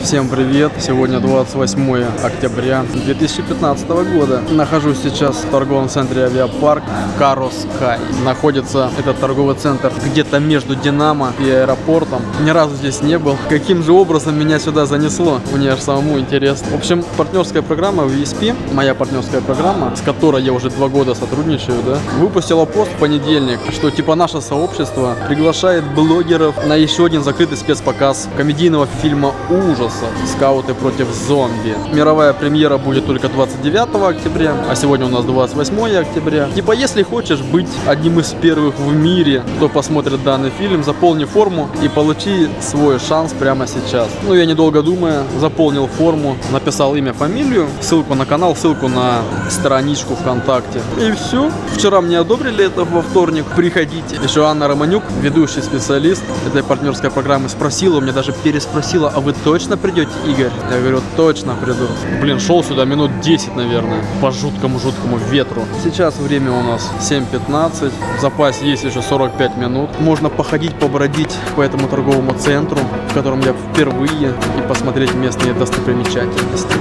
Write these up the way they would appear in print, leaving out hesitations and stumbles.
Всем привет! Сегодня 28 октября 2015 года. Нахожусь сейчас в торговом центре Авиапарк Кароскай. Находится этот торговый центр где-то между Динамо и аэропортом. Ни разу здесь не был. Каким же образом меня сюда занесло? Мне аж самому интересно. В общем, партнерская программа VSP, моя партнерская программа, с которой я уже 2 года сотрудничаю, выпустила пост в понедельник, что типа наше сообщество приглашает блогеров на еще один закрытый спецпоказ комедийного фильма ужаса «Скауты против зомби». Мировая премьера будет только 29 октября, а сегодня у нас 28 октября. Типа, если хочешь быть одним из первых в мире, кто посмотрит данный фильм, заполни форму и получи свой шанс прямо сейчас. Ну, я недолго думая, заполнил форму, написал имя, фамилию, ссылку на канал, ссылку на страничку ВКонтакте. И все. Вчера мне одобрили это во вторник. Приходите. Еще Анна Романюк, ведущий специалист этой партнерской программы, спросила, меня даже переспросила: а вы точно придете, Игорь? Я говорю, точно приду. Блин, шел сюда минут 10, наверное, по жуткому ветру. Сейчас время у нас 7:15. В запасе есть еще 45 минут. Можно походить, побродить по этому торговому центру, в котором я впервые, и посмотреть местные достопримечательности.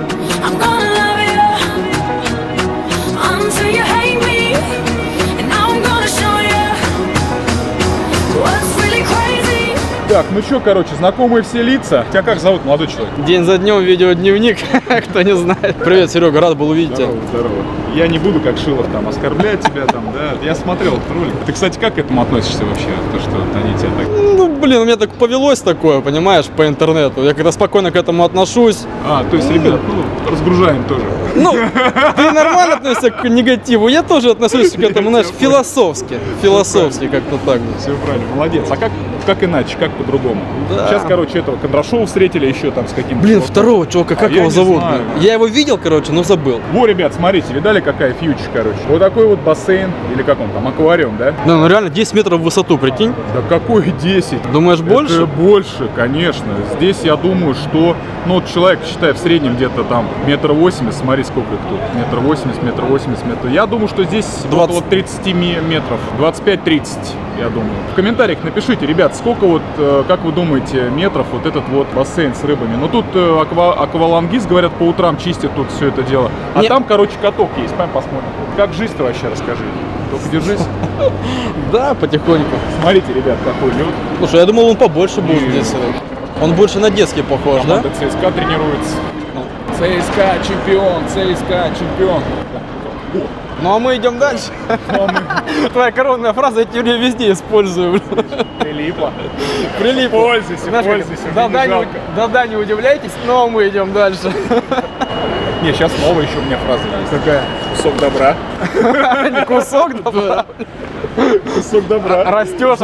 Так, ну что, короче, знакомые все лица. Тебя как зовут, молодой человек? День за днем видеодневник, кто не знает. Привет, Серега, рад был увидеть тебя. Здорово. Я не буду, как Шилов, там, оскорблять тебя, там, да. Я смотрел этот ролик. Ты, кстати, как к этому относишься вообще? То, что они тебя так... Ну, блин, у меня так повелось такое, понимаешь, по интернету. Я когда спокойно к этому отношусь. То есть, ребят, разгружаем тоже. Ну, ты нормально относишься к негативу, я тоже отношусь к этому, знаешь, философски. Философски как-то так. Все правильно, молодец. А как иначе, как по-другому? Да. Сейчас, короче, этого Кондрашова встретили еще там с каким-то... Блин, второго чувака, как его зовут? Я его видел, короче, но забыл. Во, ребят, смотрите, видали, какая фьюча, короче? Вот такой вот бассейн, или как он там, аквариум, да? Да, ну реально 10 метров в высоту, прикинь. Да какой 10? Думаешь, больше? Это больше, конечно. Здесь, я думаю, что, ну, вот человек, считай, в среднем где-то там 1,80 м, смотри, сколько их тут, 1,80 м, 1,80 м. Я думаю, что здесь 20... вот 30 метров, 25-30, я думаю. В комментариях напишите, ребят, сколько вот, как вы думаете, метров вот этот вот бассейн с рыбами. Ну, тут аквалангист, говорят, по утрам чистят тут все это дело. А там, короче, каток есть, пойдем посмотрим. Как жизнь-то вообще, расскажи. Только держись. Да, потихоньку. Смотрите, ребят, какой лед. Слушай, я думал, он побольше будет здесь. Он больше на детский похож, да? Команда ЦСКА тренируется. ЦСКА чемпион, ЦСКА чемпион. Ну а мы идем дальше. Твоя коронная фраза, я теперь везде использую. Прилипла. Прилипла. Пользуйся, пользуйся. Да, не удивляйтесь, но мы идем дальше. Не, сейчас новая еще у меня фраза есть. Какая? Кусок добра. Не кусок добра. Кусок добра. Растешь.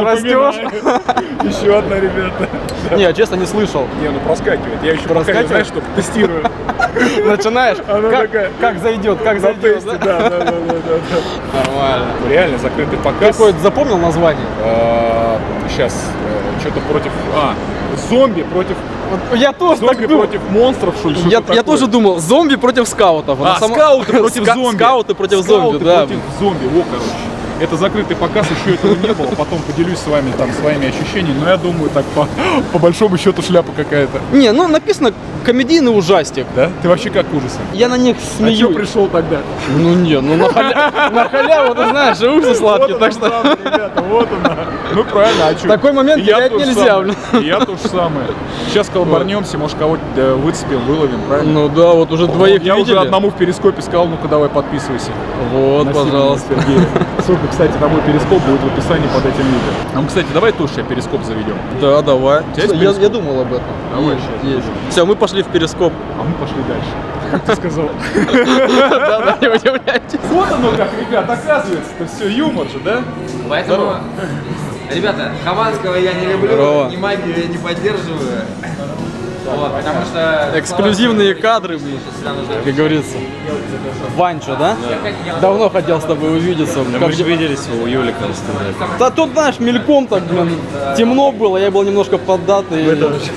Еще одна, ребята. Не, я честно не слышал. Не, ну проскакивает. Я еще проскакиваю, знаешь, что тестирую. Начинаешь? Как зайдет, как зайдет. Да. Нормально. Реально закрытый показ. Какой запомнил название? Сейчас, что-то против... зомби против... Я тоже зомби против монстров, что ли? Я тоже думал, зомби против скаутов. Скауты против зомби. Скауты против зомби, да. Против зомби, во, короче. Это закрытый показ, еще этого не было. Потом поделюсь с вами там своими ощущениями. Но я думаю, так по большому счету шляпа какая-то. Не, ну написано комедийный ужастик. Да? Ты вообще как к ужасам? Я на них смеюсь. А что пришел тогда? Ну не, ну на халяву, ты знаешь, ужас сладкий, так что... Ребята, вот она. Ну правильно, а что? Такой момент терять нельзя. Я то же самое. Сейчас колбарнемся, может кого-то выцепим, выловим, правильно? Ну да, вот уже двоих видели. Я уже одному в перископе сказал, ну-ка давай подписывайся. Вот, пожалуйста. Ссылка, кстати, на мой перископ будет в описании под этим видео. Ну, кстати, давай тоже сейчас перископ заведем. Да, давай. Я думал об этом. Давай сейчас. Все, мы пошли в перископ. А мы пошли дальше. Как ты сказал? Да, не удивляйтесь. Вот оно как, ребят, оказывается, это все юмор же, да? Поэтому, ребята, Хованского я не люблю, Здорово. ни магию я не поддерживаю. Вот, потому Эксклюзивные кадры, блин, как говорится. Ванчо, да? Давно хотел с тобой увидеться. Мы же виделись у Юлика на стендапе. Да тут, знаешь, мельком так, блин, темно было, я был немножко поддатый.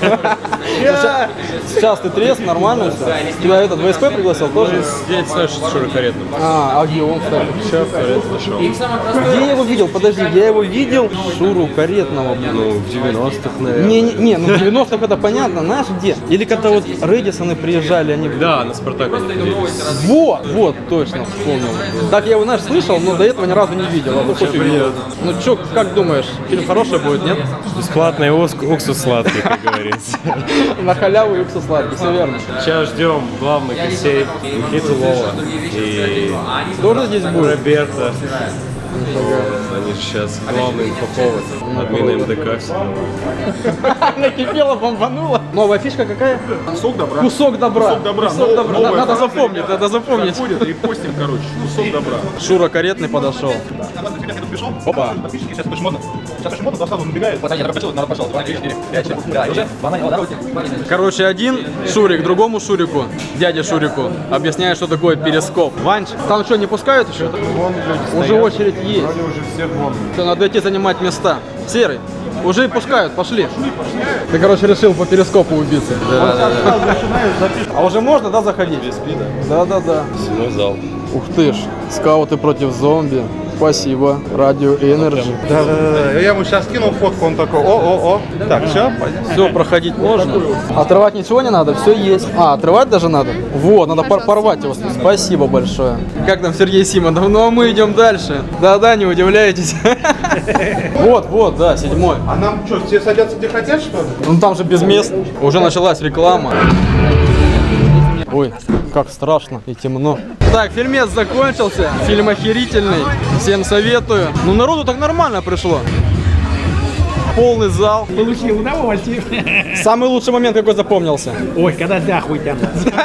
Сейчас ты трезв, нормально все? Тебя этот ВСП пригласил тоже? Здесь знаешь, с Шурой Каретным. А где он, кстати? Сейчас Карет зашел. Где я его видел? Подожди, я его видел Шуру Каретного, блин. Ну, в 90-х, наверное. Не, ну в 90-х это понятно, знаешь где? Или когда вот Рэдисоны приезжали, они... Да, на Спартак они виделись. Вот, точно, вспомнил. Так я его, знаешь, слышал, но до этого ни разу не видел, а то хоть увидел. Ну чё, как думаешь, фильм хороший будет, нет? Бесплатный уксус сладкий, как говорится. На халяву и уксус сладкий, все верно. Сейчас ждем главных гостей Никиту Лова и Тоже здесь будет? Роберта. Они же сейчас главный инфоповод, админы МДК. Накипело, бомбануло. Новая фишка какая? Кусок добра. Кусок добра. Кусок добра. Кусок добра. Новое Надо оформление. запомнить, надо запомнить. Заходит и постим, короче, кусок добра. Шура Каретный подошел. Опа. Сейчас очень модно. Сейчас очень модно, сразу набегает. Пацаны, народ пошел. 2, 3, 4, 5, 6. Да, и уже. Короче, один Шурик другому Шурику, дяде Шурику, объясняет, что такое перископ. Ванч, там что, не пускают еще? Уже очередь есть. Все, надо идти занимать места. Серый, уже и пускают, пошли. Ты, короче, решил по перископу убиться. Да. А уже можно, да, заходить? Да. Седьмой зал. Ух ты ж, скауты против зомби. Спасибо, Радио Энерджи. Да. Я ему сейчас кинул фотку, он такой, о. Так, все, Все, проходить можно. Отрывать ничего не надо, все есть. А, отрывать даже надо? Вот, надо порвать его. Спасибо большое. Как там Сергей Симонов? Ну а мы идем дальше. Да, не удивляйтесь. Вот, да, 7-й. А нам что, все садятся где хотят, что ли? Ну там же без мест. Уже началась реклама. Ой, как страшно и темно. Так, фильмец закончился. Фильм охерительный. Всем советую. Ну, народу так нормально пришло. Полный зал. Получил удовольствие. Самый лучший момент какой запомнился? Ой, когда нахуй там.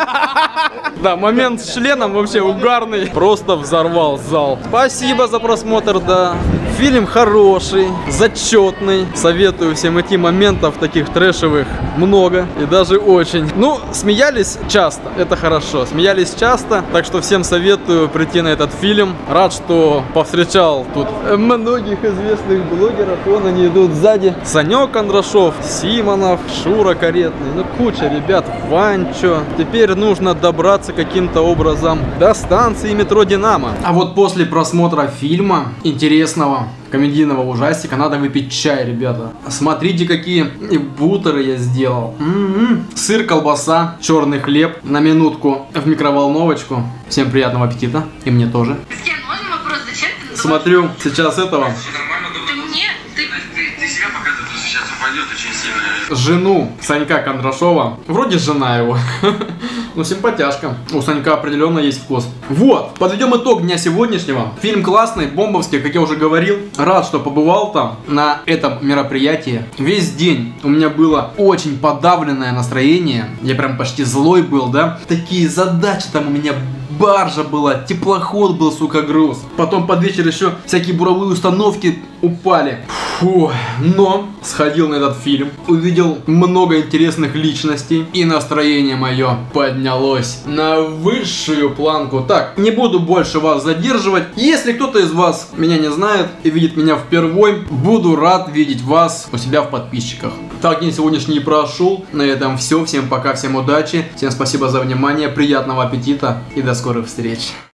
Да, момент с членом вообще угарный. Просто взорвал зал. Спасибо за просмотр, да. Фильм хороший, зачетный. Советую всем идти, моментов таких трэшевых много и даже очень. Ну, смеялись часто, это хорошо. Смеялись часто, так что всем советую прийти на этот фильм. Рад, что повстречал тут многих известных блогеров. Вон они идут сзади. Санек Кондрашов, Симонов, Шура Каретный. Ну, куча ребят. Ванчо. Теперь нужно добраться каким-то образом до станции метро Динамо. А вот после просмотра фильма интересного, комедийного ужастика, надо выпить чай, ребята. Смотрите, какие бутеры я сделал. Сыр, колбаса, черный хлеб. На минутку в микроволновочку. Всем приятного аппетита. И мне тоже. Кен, можно вопрос? Зачем ты Смотрю сейчас этого. Ты мне? Ты себя показываешь, что сейчас упадет очень сильно. Жену Санька Кондрашова. Вроде жена его. Ну, симпатяшка. У Санька определенно есть вкус. Вот, подведем итог дня сегодняшнего. Фильм классный, бомбовский, как я уже говорил. Рад, что побывал там, на этом мероприятии. Весь день у меня было очень подавленное настроение. Я прям почти злой был, да. Такие задачи там у меня. Баржа была, теплоход был, сука, груз. Потом под вечер еще всякие буровые установки упали. Фу, но сходил на этот фильм, увидел много интересных личностей, и настроение мое поднялось на высшую планку. Так, не буду больше вас задерживать. Если кто-то из вас меня не знает и видит меня впервой, буду рад видеть вас у себя в подписчиках. Так, день сегодняшний прошел. На этом все. Всем пока, всем удачи. Всем спасибо за внимание, приятного аппетита и до скорых встреч.